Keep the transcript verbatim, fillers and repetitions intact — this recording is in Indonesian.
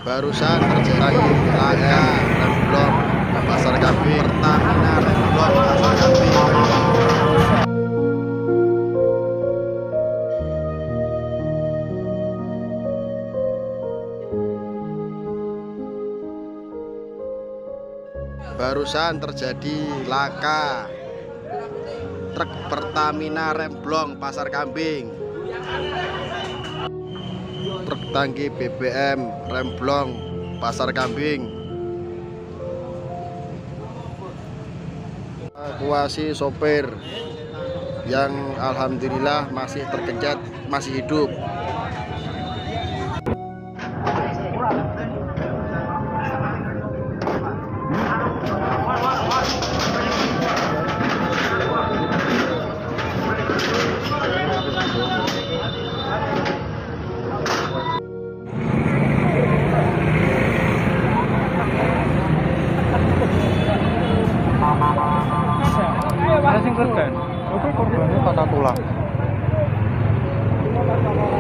Barusan terjadi laka remblong pasar kambing Pertamina remblong pasar kambing. Barusan terjadi laka truk Pertamina remblong pasar kambing. Truk tangki B B M remblong pasar kambing. Evakuasi sopir yang alhamdulillah masih terkencet, masih hidup. Ada sing korban. Oke, korbannya patah tulang.